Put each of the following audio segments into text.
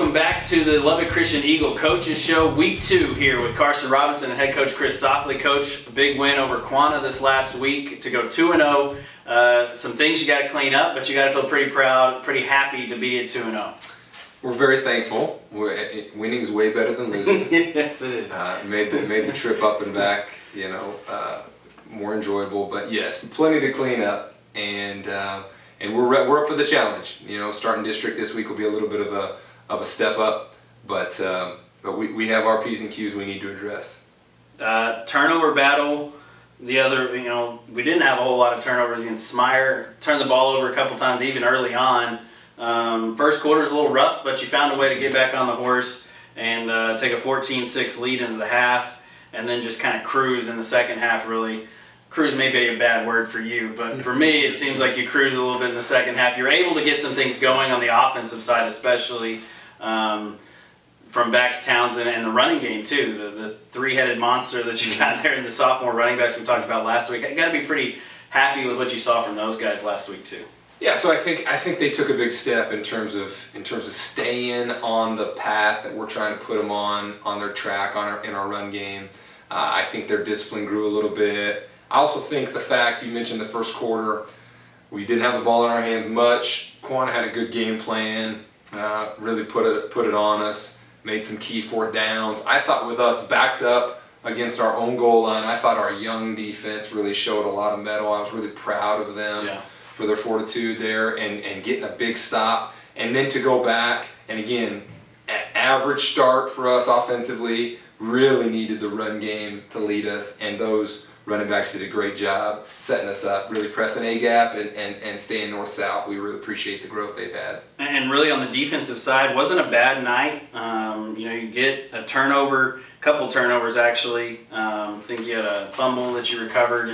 Welcome back to the Lubbock Christian Eagle Coaches Show, Week 2 here with Karson Robinson and head coach Chris Softley. Coach, a big win over Quanah this last week to go 2-0. Some things you got to clean up, but you got to feel pretty proud, pretty happy to be at 2-0. We're very thankful. Winning's way better than losing. Yes, it is. Made the trip up and back, more enjoyable. But yes, plenty to clean up, and we're up for the challenge. Starting district this week will be a little bit of a step up, but we have our P's and Q's we need to address. Turnover battle. The other, we didn't have a whole lot of turnovers against Smyer. Turned the ball over a couple times even early on. First quarter was a little rough, but you found a way to get back on the horse and take a 14-6 lead into the half, and then just kind of cruise in the second half. Really, cruise may be a bad word for you, but for me it seems like you cruise a little bit in the second half. You're able to get some things going on the offensive side, especially from Bax Townsend, and the running game too. The three-headed monster that you got there in the sophomore running backs we talked about last week. I got to be pretty happy with what you saw from those guys last week too. Yeah, so I think they took a big step in terms of staying on the path that we're trying to put them on their track in our run game. I think their discipline grew a little bit. I also think the fact you mentioned the first quarter, we didn't have the ball in our hands much. Quanah had a good game plan, really put it on us. Made some key fourth downs. I thought with us backed up against our own goal line, I thought our young defense really showed a lot of mettle. I was really proud of them for their fortitude there and getting a big stop. And then to go back, and again, average start for us offensively, really needed the run game to lead us, and those running backs did a great job setting us up, really pressing A-gap and staying north-south. We really appreciate the growth they've had. And really on the defensive side, wasn't a bad night. You get a turnover, couple turnovers actually. I think you had a fumble that you recovered,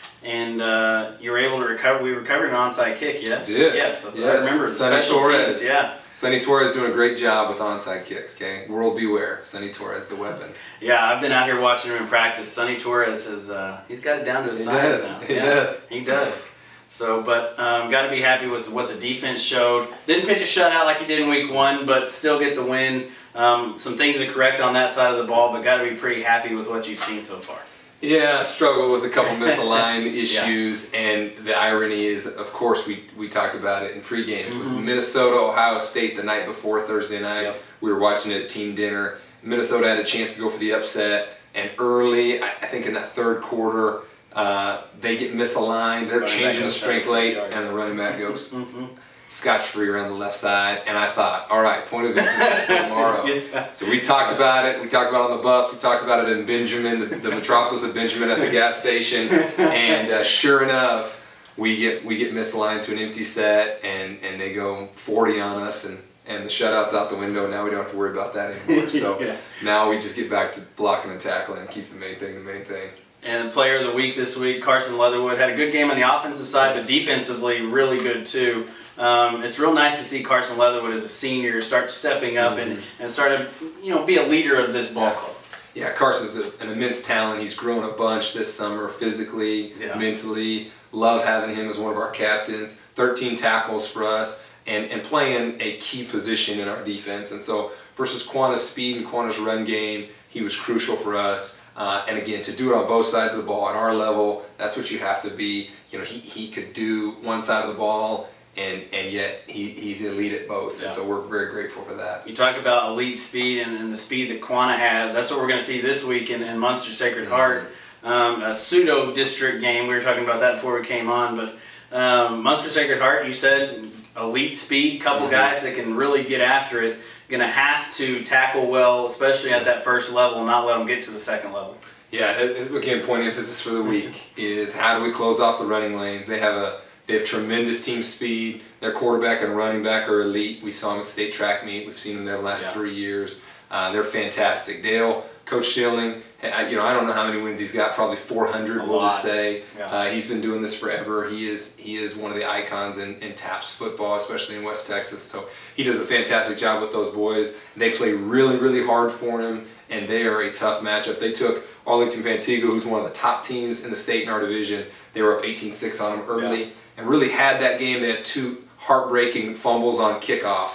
and you were able to recover. We recovered an onside kick, yes? Yes. I remember Sonny Torres. Yeah. Sonny Torres doing a great job with onside kicks, okay? World beware. Sonny Torres, the weapon. Yeah, I've been out here watching him in practice. Sonny Torres has, he's got it down to a science now. He does. He does. So, but got to be happy with what the defense showed. Didn't pitch a shutout like he did in week 1, but still get the win. Some things to correct on that side of the ball, but got to be pretty happy with what you've seen so far. Yeah, struggled with a couple misaligned issues, and the irony is, of course, we talked about it in pregame. It was Minnesota, Ohio State the night before Thursday night. We were watching it at team dinner. Minnesota had a chance to go for the upset, and early, I think in that third quarter, they get misaligned. They're changing the strength late, and the running back goes scotch-free around the left side, and I thought, all right, point of emphasis for tomorrow. So we talked about it. We talked about it on the bus. We talked about it in Benjamin, the metropolis of Benjamin at the gas station, and sure enough, we get misaligned to an empty set, and they go 40 on us, and the shutout's out the window. Now we don't have to worry about that anymore. So now we just get back to blocking and tackling and keep the main thing the main thing. And player of the week this week, Carson Leatherwood, had a good game on the offensive side, but defensively really good too. It's real nice to see Carson Leatherwood as a senior start stepping up and start to be a leader of this ball club. Yeah, Carson's an immense talent. He's grown a bunch this summer physically, mentally. Love having him as one of our captains. 13 tackles for us and playing a key position in our defense. And so versus Quanah's speed and Quanah's run game, he was crucial for us. And again, to do it on both sides of the ball at our level, that's what you have to be. He could do one side of the ball, and yet he's elite at both, and so we're very grateful for that. You talk about elite speed and the speed that Quanah had. That's what we're going to see this week in Muenster Sacred Heart, a pseudo-district game. We were talking about that before we came on, but Muenster Sacred Heart, you said elite speed, couple guys that can really get after it. Going to have to tackle well, especially at that first level, and not let them get to the second level. Yeah, again, point of emphasis for the week is how do we close off the running lanes. They have tremendous team speed. Their quarterback and running back are elite. We saw them at the state track meet. We've seen them there the last 3 years. They're fantastic. Coach Schilling, I don't know how many wins he's got, probably 400, we'll just say. He's been doing this forever. He is one of the icons in TAPS football, especially in West Texas. So he does a fantastic job with those boys. They play really, really hard for him, and they are a tough matchup. They took Arlington-Pantego, who's one of the top teams in the state in our division. They were up 18-6 on them early and really had that game. They had 2 heartbreaking fumbles on kickoffs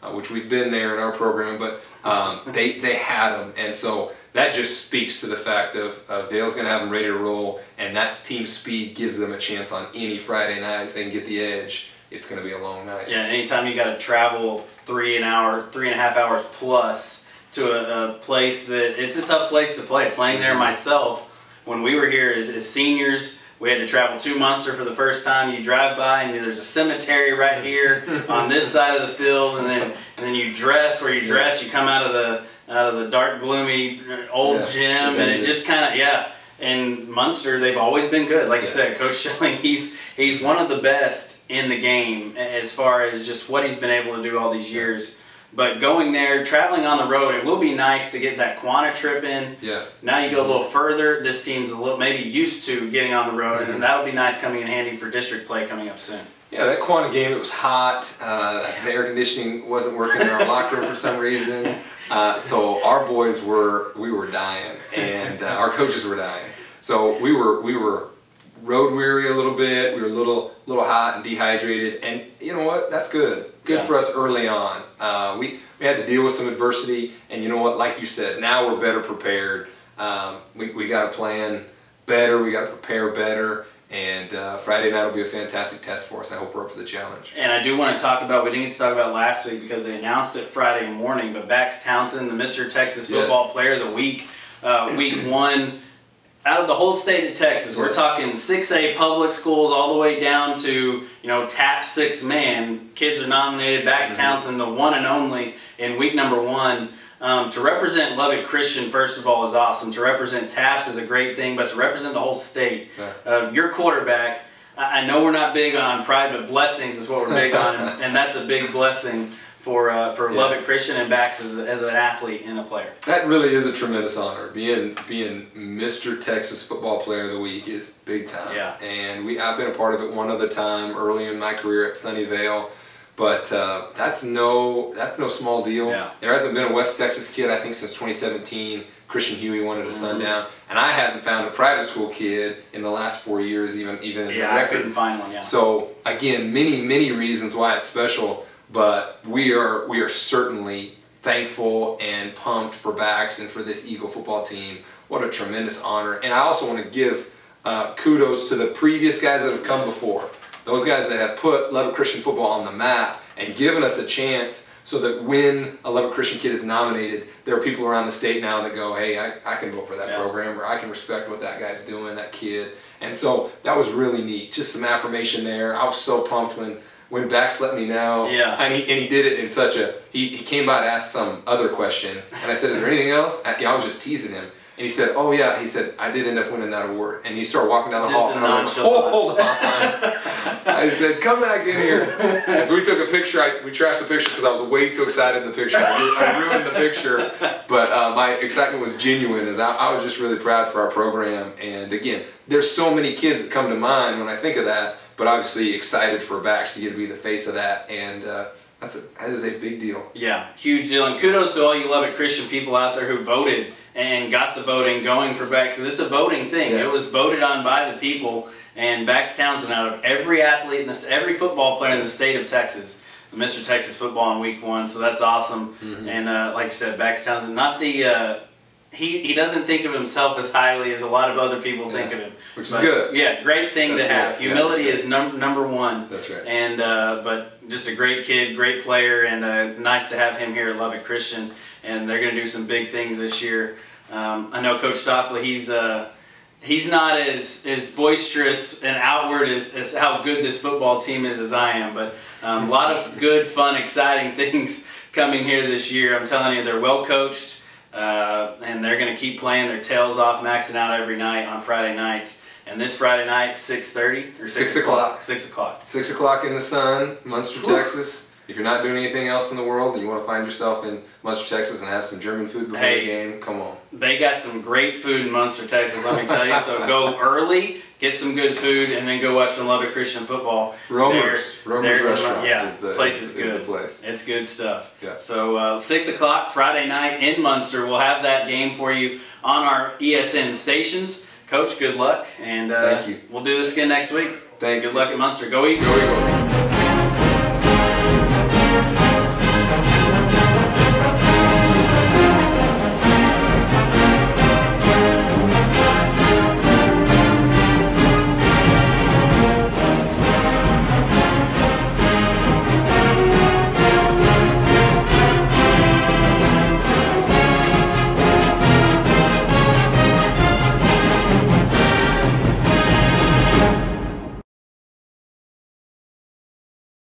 which we've been there in our program, but they had them. And so that just speaks to the fact of Dale's going to have them ready to roll, and that team speed gives them a chance on any Friday night. If they can get the edge, it's going to be a long night. Yeah, anytime you got to travel 3.5 hours plus to a place that it's a tough place to play. Playing there myself, when we were here as seniors, we had to travel to Muenster for the first time. You drive by and there's a cemetery right here on this side of the field, and then you dress where you dress. You come out of the dark, gloomy old gym, and it just kind of And Muenster, they've always been good. Like you said, Coach Schilling, he's one of the best in the game as far as just what he's been able to do all these years. But going there, traveling on the road, it will be nice to get that Quanah trip in. Yeah. Now you go a little further. This team's a little maybe used to getting on the road, and that'll be nice coming in handy for district play coming up soon. Yeah, that Quanah game, it was hot. The air conditioning wasn't working in our locker room for some reason. So our boys we were dying, and our coaches were dying. So we were road weary a little bit. We were a little hot and dehydrated, and you know what? That's good. Good for us early on. We had to deal with some adversity, and you know what? Like you said, now we're better prepared. We got to plan better. We got to prepare better. And Friday night will be a fantastic test for us. I hope we're up for the challenge. And I do want to talk about, we didn't get to talk about last week because they announced it Friday morning, but Bax Townsend, the Mr. Texas Football Player of the Week, week 1, out of the whole state of Texas. We're talking 6A public schools all the way down to, TAP 6-man. Kids are nominated. Bax Townsend, the one and only in week number 1. To represent Lubbock Christian, first of all, is awesome. To represent TAPS is a great thing, but to represent the whole state. Your quarterback, I know we're not big on pride, but blessings is what we're big on, and that's a big blessing for Lubbock Christian and Bax as an athlete and a player. That really is a tremendous honor. Being Mr. Texas Football Player of the Week is big time. Yeah. And I've been a part of it one other time early in my career at Sunnyvale. But that's no small deal. Yeah. There hasn't been a West Texas kid, I think, since 2017. Christian Huey wanted a sundown, and I haven't found a private school kid in the last 4 years, even in the records. I couldn't find one. Yeah. So again, many reasons why it's special, but we are certainly thankful and pumped for Bax and for this Eagle football team. What a tremendous honor! And I also want to give kudos to the previous guys that have come before. Those guys that have put Lubbock Christian football on the map and given us a chance so that when a Lubbock Christian kid is nominated, there are people around the state now that go, hey, I can vote for that program, or I can respect what that guy's doing, that kid. And so that was really neat. Just some affirmation there. I was so pumped when Bax let me know. Yeah. And he did it in such a, he came by to ask some other question. And I said, is there anything else? I was just teasing him. And he said, oh yeah, he said, I did end up winning that award. And he started walking down the hall. And I was like, hold on. I said, come back in here. And so we took a picture. We trashed the picture because I was way too excited in the picture. I ruined the picture. But my excitement was genuine, as I was just really proud for our program. And again, there's so many kids that come to mind when I think of that, but obviously excited for Bax to get to be the face of that. And that is a big deal. Yeah, huge deal. And kudos to all you Lubbock Christian people out there who voted and got the voting going for Bax, because it's a voting thing. Yes. It was voted on by the people, and Bax Townsend, out of every athlete, every football player in the state of Texas, Mr. Texas football in week 1, so that's awesome. And like you said, Bax Townsend, not the, he doesn't think of himself as highly as a lot of other people think of him. Which is good. Yeah, great thing to have. Humility is number 1. That's right. And, but just a great kid, great player, and nice to have him here at Lubbock Christian. And they're going to do some big things this year. I know Coach Softley, he's not as boisterous and outward as how good this football team is as I am, but a lot of good, fun, exciting things coming here this year. I'm telling you, they're well coached, and they're going to keep playing their tails off, maxing out every night on Friday nights. And this Friday night, 6:30 or 6 o'clock. 6 o'clock. 6 o'clock in the sun, Muenster, Texas. If you're not doing anything else in the world and you want to find yourself in Muenster, Texas and have some German food before the game, come on. They got some great food in Muenster, Texas, let me tell you. So go early, get some good food, and then go watch some Lubbock Christian football. Romer's Restaurant is the place. Is good. The place. It's good stuff. Yeah. So 6 o'clock Friday night in Muenster. We'll have that game for you on our ESN stations. Coach, good luck, and thank you. We'll do this again next week. Thanks. Good luck at Muenster. Go Eagles. Go Eagles.